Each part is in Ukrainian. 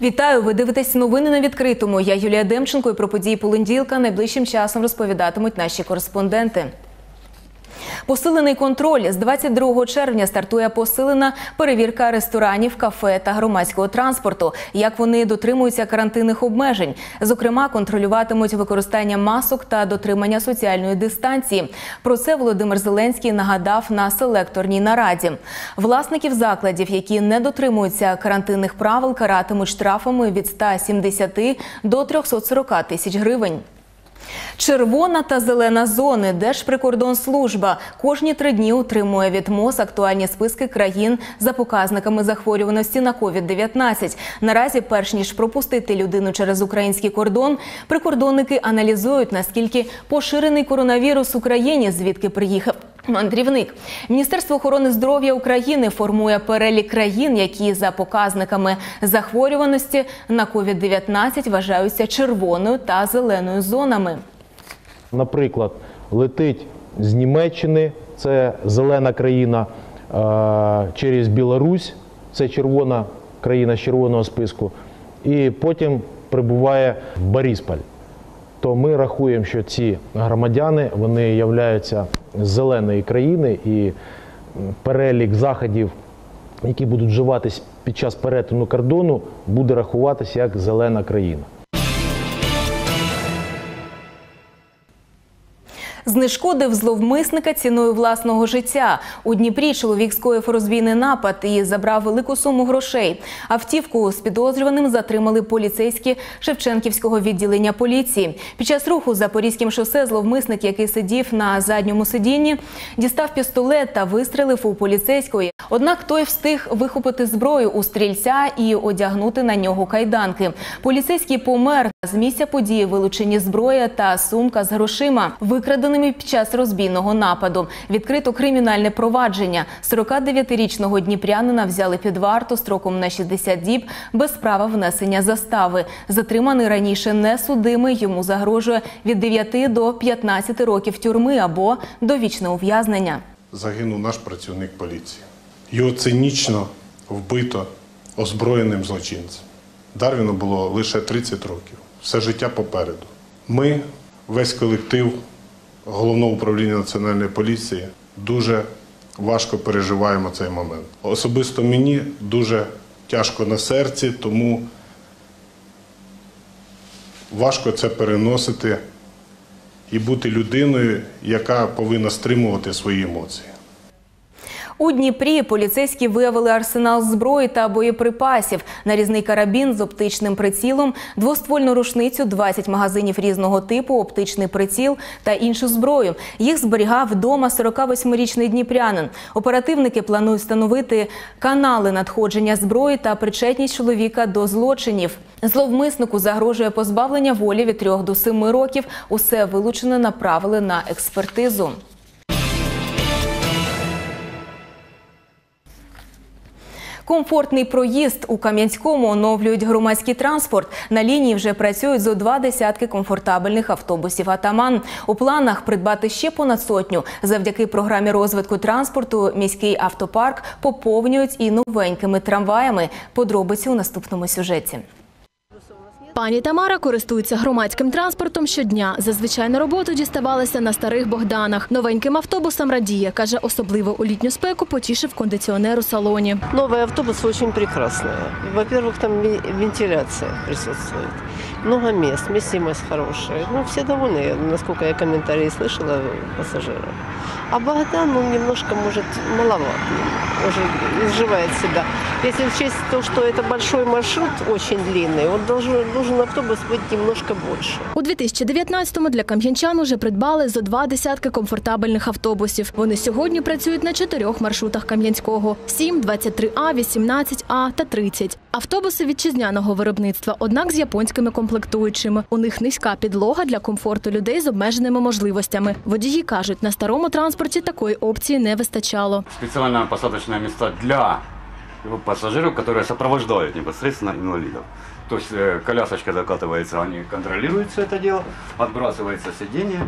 Вітаю! Ви дивитесь новини на відкритому. Я Юлія Демченко, і про події понеділка найближчим часом розповідатимуть наші кореспонденти. Посилений контроль. З 22 червня стартує посилена перевірка ресторанів, кафе та громадського транспорту. Як вони дотримуються карантинних обмежень. Зокрема, контролюватимуть використання масок та дотримання соціальної дистанції. Про це Володимир Зеленський нагадав на селекторній нараді. Власників закладів, які не дотримуються карантинних правил, каратимуть штрафами від 170 до 340 тисяч гривень. Червона та зелена зони. Держприкордонслужба кожні 3 дні отримує від МОЗ актуальні списки країн за показниками захворюваності на COVID-19. Наразі, перш ніж пропустити людину через український кордон, прикордонники аналізують, наскільки поширений коронавірус в Україні, звідки приїхав мандрівник. Міністерство охорони здоров'я України формує перелік країн, які за показниками захворюваності на COVID-19 вважаються червоною та зеленою зонами. Наприклад, летить з Німеччини, це зелена країна, через Білорусь, це червона країна з червоного списку, і потім прибуває в Борисполь. То ми рахуємо, що ці громадяни, вони являються з зеленої країни, і перелік заходів, які будуть вживатись під час перетину кордону, буде рахуватися як зелена країна. Знешкодив зловмисника ціною власного життя. У Дніпрі чоловік скоїв розбійний напад і забрав велику суму грошей. Автівку з підозрюваним затримали поліцейські Шевченківського відділення поліції. Під час руху Запорізьким шосе зловмисник, який сидів на задньому сидінні, дістав пістолет та вистрелив у поліцейського. Однак той встиг вихопити зброю у стрільця і одягнути на нього кайданки. Поліцейський помер. З місця події вилучені зброя та сумка з грошима, викраденими під час розбійного нападу. Відкрито кримінальне провадження. 49-річного дніпрянина взяли під варту строком на 60 діб без права внесення застави. Затриманий раніше несудимий, йому загрожує від 9 до 15 років тюрми або довічне ув'язнення. Загинув наш працівник поліції. Його цинічно вбито озброєним злочинцем. Дарвіну було лише 30 років. Все життя попереду. Ми, весь колектив Головного управління Національної поліції, дуже важко переживаємо цей момент. Особисто мені дуже тяжко на серці, тому важко це переносити і бути людиною, яка повинна стримувати свої емоції. У Дніпрі поліцейські виявили арсенал зброї та боєприпасів, нарізний карабін з оптичним прицілом, двоствольну рушницю, 20 магазинів різного типу, оптичний приціл та іншу зброю. Їх зберігав вдома 48-річний дніпрянин. Оперативники планують встановити канали надходження зброї та причетність чоловіка до злочинів. Зловмиснику загрожує позбавлення волі від 3 до 7 років. Усе вилучене направили на експертизу. Комфортний проїзд. У Кам'янському оновлюють громадський транспорт. На лінії вже працюють зо 2 десятки комфортабельних автобусів «Атаман». У планах придбати ще понад 100. Завдяки програмі розвитку транспорту міський автопарк поповнюють і новенькими трамваями. Подробиці у наступному сюжеті. Пані Тамара користується громадським транспортом щодня. Зазвичай на роботу діставалася на старих Богданах. Новеньким автобусам радіє. Каже, особливо у літню спеку потішив кондиціонер у салоні. Новий автобус дуже прекрасний. Во-первых, там вентиляція присутствует. Много мест, вместимость хорошая. Ну, все довольны, насколько я комментарии слышала пассажиров. А Богдан, немножко, может, маловат. Уже изживает себя. Если учесть то, что это большой маршрут, очень длинный, он должен автобус быть немножко больше. У 2019-му для кам'янчан уже придбали зо 2 десятки комфортабельних автобусів. Вони сьогодні працюють на 4 маршрутах Кам'янського – 7, 23А, 18А та 30. Автобуси вітчизняного виробництва, однак з японськими комплектуючими. У них низька підлога для комфорту людей з обмеженими можливостями. Водії кажуть, на старому транспорті такої опції не вистачало. Спеціальні посадочні місця для пассажиров, которые сопровождают непосредственно инвалидов. То есть колясочка закатывается, они контролируют все это дело, отбрасывается сиденье,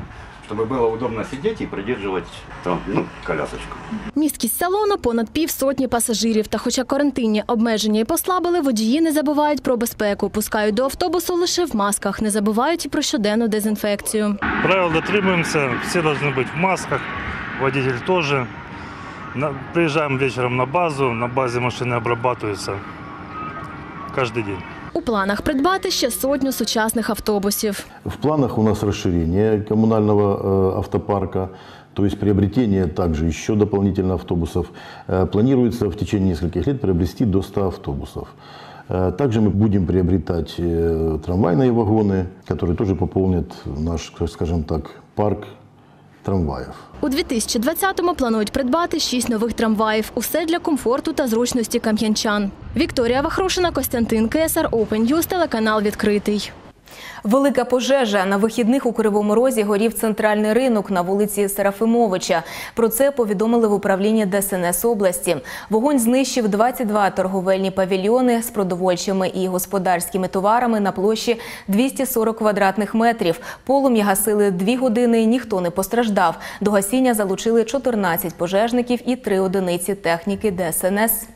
чтобы было удобно сидеть и придерживать там, колясочку. Місткість салону – понад 500 пасажирів. Та хоча карантинні обмеження і послабили, водії не забувають про безпеку. Пускають до автобусу лише в масках. Не забувають і про щоденну дезінфекцію. Правил дотримуємося, всі повинні бути в масках, водитель теж. Приїжджаємо вечором на базі машини обрабатуються кожен день. У планах придбати ще 100 сучасних автобусів. В планах у нас расширение коммунального автопарка, то есть приобретение также еще дополнительно автобусов. Планируется в течение нескольких лет приобрести до 100 автобусов. Также мы будем приобретать трамвайные вагоны, которые тоже пополнят наш, скажем так, парк трамваїв. У 2020-му планують придбати 6 нових трамваїв. Усе для комфорту та зручності кам'янчан. Вікторія Вахрушина, Костянтин Кесар, Open News, телеканал «Відкритий». Велика пожежа. На вихідних у Кривому Розі горів центральний ринок на вулиці Серафимовича. Про це повідомили в управлінні ДСНС області. Вогонь знищив 22 торговельні павільйони з продовольчими і господарськими товарами на площі 240 квадратних метрів. Полум'я гасили 2 години, ніхто не постраждав. До гасіння залучили 14 пожежників і 3 одиниці техніки ДСНС.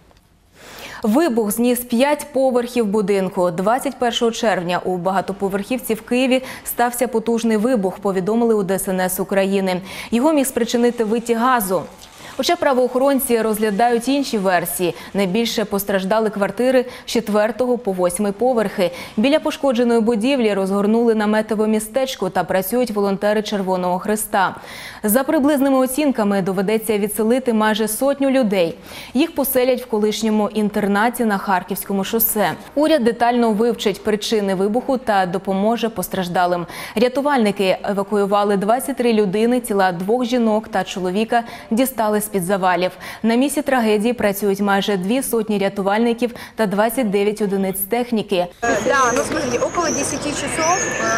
Вибух зніс 5 поверхів будинку. 21 червня у багатоповерхівці в Києві стався потужний вибух, повідомили у ДСНС України. Його міг спричинити витік газу. Хоча правоохоронці розглядають інші версії. Найбільше постраждали квартири з 4 по 8 поверхи. Біля пошкодженої будівлі розгорнули наметове містечко та працюють волонтери Червоного Хреста. За приблизними оцінками доведеться відселити майже 100 людей. Їх поселять в колишньому інтернаті на Харківському шосе. Уряд детально вивчить причини вибуху та допоможе постраждалим. Рятувальники евакуювали 23 людини, тіла 2 жінок та чоловіка дістали з-під завалів. На місці трагедії працюють майже 200 рятувальників та 29 одиниць техніки. Да, ну смотрите, около 10 часов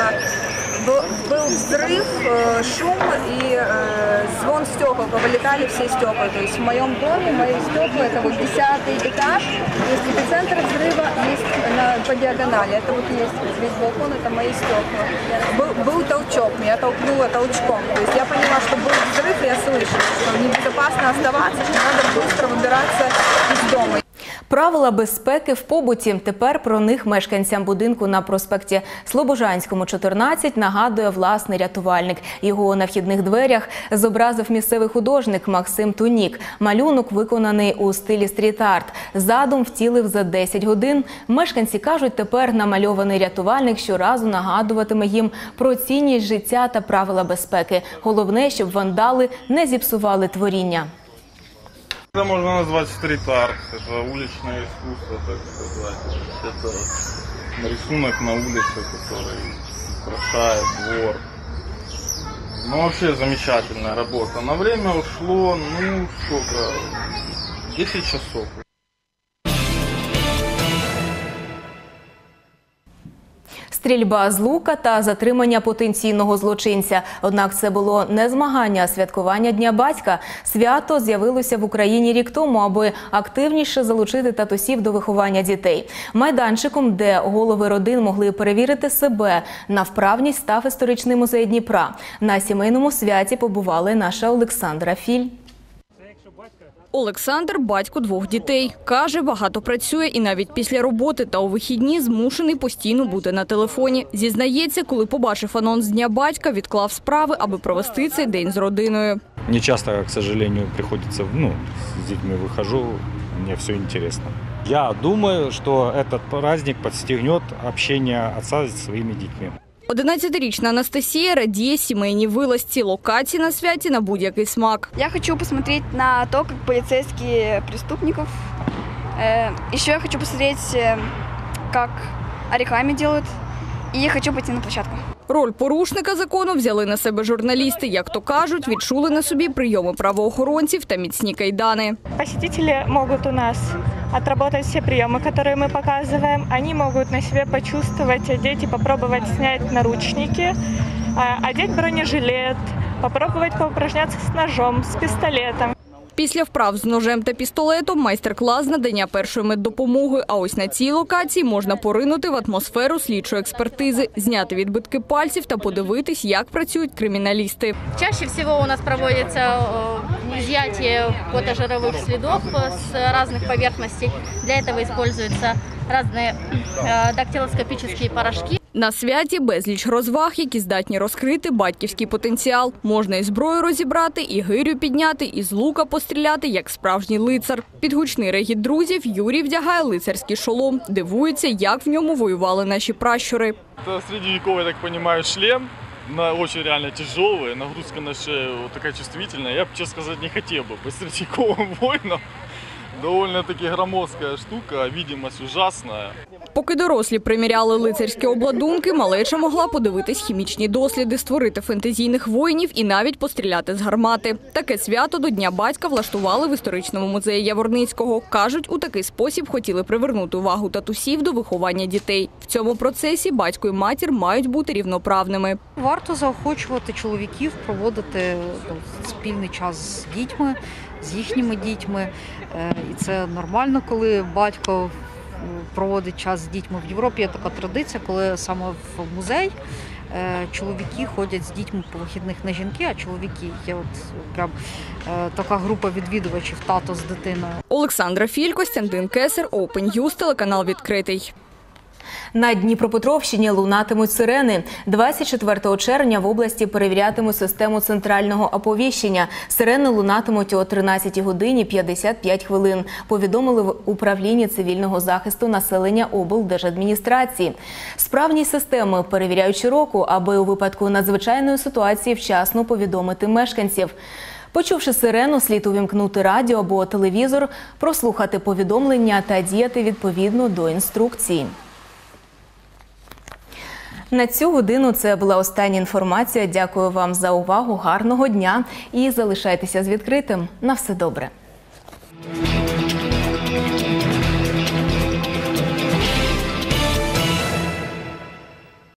был взрыв, шум и звон стекол, повылетали все стекла. То есть в моем доме мои стекла, это вот 10-й этаж, есть эпицентр взрыва, есть по диагонали. Это вот есть весь балкон, это мои стекла. Был толчок, меня толкнуло толчком. То есть я поняла, что был взрыв, и я слышала, что небезопасно оставаться, что надо быстро выбираться из дома. Правила безпеки в побуті. Тепер про них мешканцям будинку на проспекті Слобожанському, 14, нагадує власний рятувальник. Його на вхідних дверях зобразив місцевий художник Максим Тунік. Малюнок виконаний у стилі стріт-арт. Задум втілив за 10 годин. Мешканці кажуть, тепер намальований рятувальник щоразу нагадуватиме їм про цінність життя та правила безпеки. Головне, щоб вандали не зіпсували творіння. Это можно назвать стрит-арт, это уличное искусство, так сказать. Это рисунок на улице, который украшает двор. Ну, вообще замечательная работа. На время ушло, ну, сколько, 10 часов. Стрільба з лука та затримання потенційного злочинця. Однак це було не змагання, а святкування Дня батька. Свято з'явилося в Україні рік тому, аби активніше залучити татусів до виховання дітей. Майданчиком, де голови родин могли перевірити себе на вправність, став історичний музей Дніпра. На сімейному святі побували наша Олександра Філь. Олександр – батько 2 дітей. Каже, багато працює і навіть після роботи та у вихідні змушений постійно бути на телефоні. Зізнається, коли побачив анонс Дня батька, відклав справи, аби провести цей день з родиною. Не часто, к сожалению, приходится, с детьми выхожу, мне все интересно. Я думаю, что этот праздник подстегнет общение отца с своими детьми. 11-річна Анастасія радіє сімейній вилазці, локації на святі на будь-який смак. Я хочу посмотреть на то, как полицейские преступников. Еще я хочу посмотреть, как оригами делают. И хочу пойти на площадку. Роль порушника закону взяли на себе журналісти. Як то кажуть, відчули на собі прийоми правоохоронців та міцні кайдани. Посетители могут у нас отработать все приемы, которые мы показываем. Они могут на себе почувствовать, одеть и попробовать снять наручники, одеть бронежилет, попробовать поупражняться с ножом, с пистолетом. Після вправ з ножем та пістолетом майстер-клас надання першої меддопомоги. А ось на цій локації можна поринути в атмосферу слідчої експертизи, зняти відбитки пальців та подивитись, як працюють криміналісти. Чаще всего у нас проводится изъятие фотожировых следов с разных поверхностей. Для этого используются разные дактилоскопические порошки. На святі безліч розваг, які здатні розкрити батьківський потенціал. Можна і зброю розібрати, і гирю підняти, і з лука постріляти, як справжній лицар. Під гучний регіт друзів Юрій вдягає лицарський шолом. Дивується, як в ньому воювали наші пращури. Это средневековый, я так понимаю, шлем. Очень реально тяжелый, нагрузка на шею вот такая чувствительная. Я бы, честно сказать, не хотел бы быть средневековым воином. Довольно-таки громоздкая штука, видимость ужасная. Поки дорослі приміряли лицарські обладунки, малеча могла подивитись хімічні досліди, створити фентезійних воїнів і навіть постріляти з гармати. Таке свято до Дня батька влаштували в історичному музеї Яворницького. Кажуть, у такий спосіб хотіли привернути увагу татусів до виховання дітей. В цьому процесі батько і матір мають бути рівноправними. Варто заохочувати чоловіків проводити спільний час з дітьми, з їхніми дітьми. І це нормально, коли батько проводить час з дітьми. В Європі є така традиція, коли саме в музей чоловіки ходять з дітьми по вихідних, не жінки, а чоловіки. Є прям така група відвідувачів, тато з дитиною. Олександра Філь, Костянтин Кесар, Open News, телеканал «Відкритий». На Дніпропетровщині лунатимуть сирени. 24 червня в області перевірятимуть систему центрального оповіщення. Сирени лунатимуть о 13 годині 55 хвилин, повідомили в управлінні цивільного захисту населення облдержадміністрації. Справність системи перевіряють щороку, аби у випадку надзвичайної ситуації вчасно повідомити мешканців. Почувши сирену, слід увімкнути радіо або телевізор, прослухати повідомлення та діяти відповідно до інструкції. На цю годину це була остання інформація. Дякую вам за увагу, гарного дня і залишайтеся з відкритим. На все добре.